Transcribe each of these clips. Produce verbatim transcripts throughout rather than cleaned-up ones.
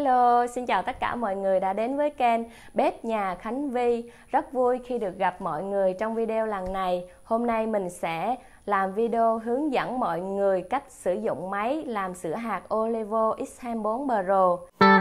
Hello, xin chào tất cả mọi người đã đến với kênh Bếp Nhà Khánh Vi. Rất vui khi được gặp mọi người trong video lần này. Hôm nay mình sẽ làm video hướng dẫn mọi người cách sử dụng máy làm sữa hạt Olevo X hai mươi bốn Pro.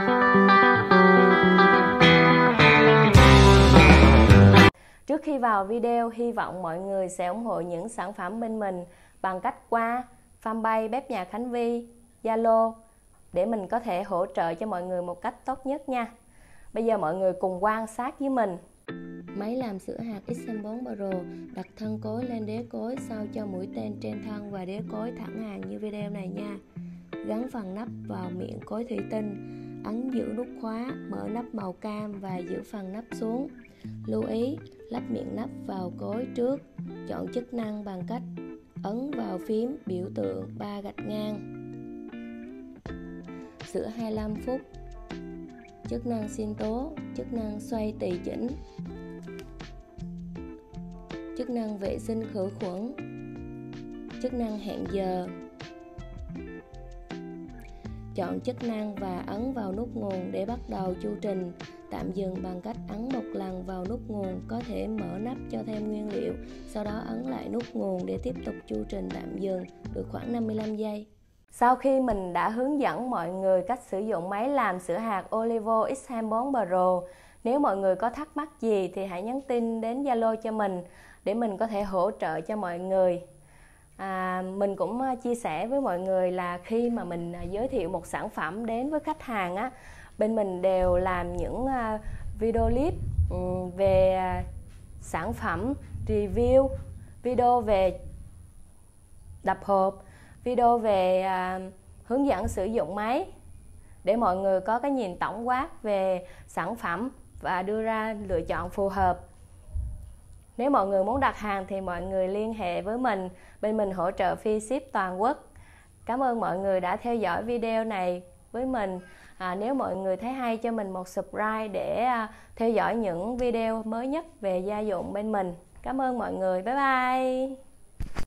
Trước khi vào video, hy vọng mọi người sẽ ủng hộ những sản phẩm bên mình bằng cách qua fanpage Bếp Nhà Khánh Vi, Zalo, để mình có thể hỗ trợ cho mọi người một cách tốt nhất nha. Bây giờ mọi người cùng quan sát với mình. Máy làm sữa hạt X hai mươi bốn Pro đặt thân cối lên đế cối, sao cho mũi tên trên thân và đế cối thẳng hàng như video này nha. Gắn phần nắp vào miệng cối thủy tinh, ấn giữ nút khóa, mở nắp màu cam và giữ phần nắp xuống. Lưu ý lắp miệng nắp vào cối trước. Chọn chức năng bằng cách ấn vào phím biểu tượng ba gạch ngang. Sữa hai mươi lăm phút. Chức năng sinh tố, chức năng xoay tùy chỉnh, chức năng vệ sinh khử khuẩn, chức năng hẹn giờ. Chọn chức năng và ấn vào nút nguồn để bắt đầu chu trình. Tạm dừng bằng cách ấn một lần vào nút nguồn, có thể mở nắp cho thêm nguyên liệu, sau đó ấn lại nút nguồn để tiếp tục chu trình tạm dừng được khoảng năm mươi lăm giây. Sau khi mình đã hướng dẫn mọi người cách sử dụng máy làm sữa hạt Olevo X hai mươi bốn Pro, nếu mọi người có thắc mắc gì thì hãy nhắn tin đến Zalo cho mình để mình có thể hỗ trợ cho mọi người. À, mình cũng chia sẻ với mọi người là khi mà mình giới thiệu một sản phẩm đến với khách hàng á, bên mình đều làm những video clip về sản phẩm, review, video về đập hộp, video về à, hướng dẫn sử dụng máy để mọi người có cái nhìn tổng quát về sản phẩm và đưa ra lựa chọn phù hợp. Nếu mọi người muốn đặt hàng thì mọi người liên hệ với mình, bên mình hỗ trợ free ship toàn quốc. Cảm ơn mọi người đã theo dõi video này với mình. À, nếu mọi người thấy hay, cho mình một subscribe để à, theo dõi những video mới nhất về gia dụng bên mình. Cảm ơn mọi người, bye bye.